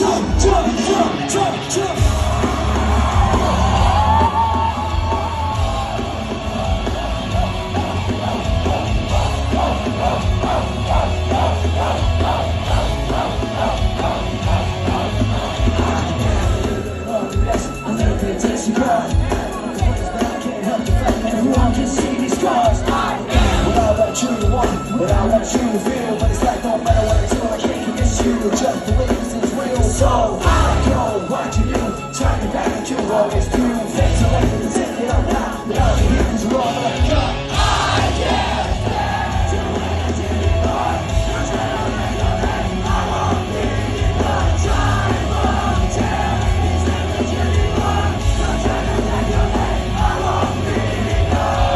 But I want you to feel, but it's like no matter what I do, I can't convince you. Just believe this is real. So I go, what you do, turn it back and you always do. Things are like to take it up now, without the heat, you're all like, I can't stand to it anymore. Cause I don't make your head, I won't be anymore. Time won't tell, it's never anymore. Cause I don't make your head, I won't be anymore.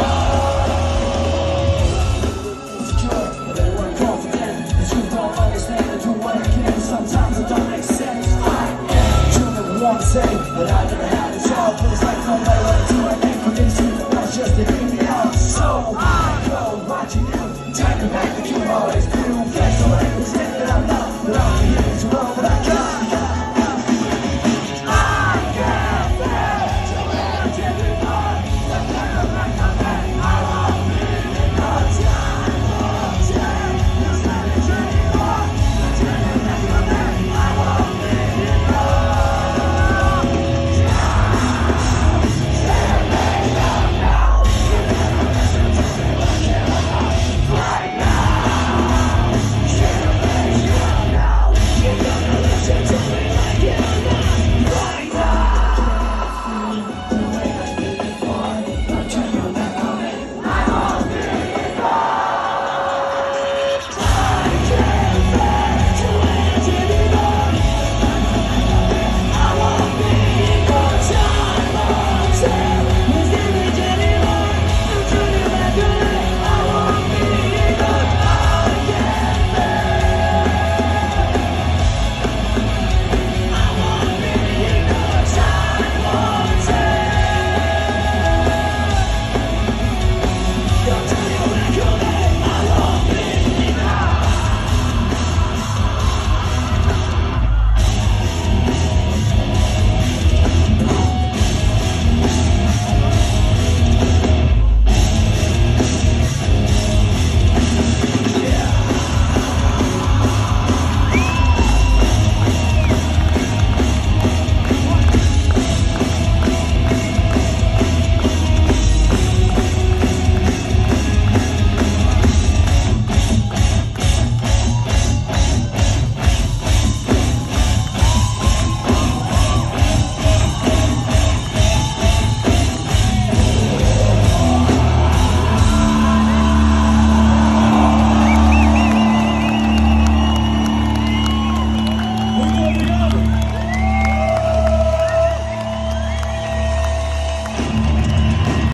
Sometimes it don't make sense. I am doing one thing, but I never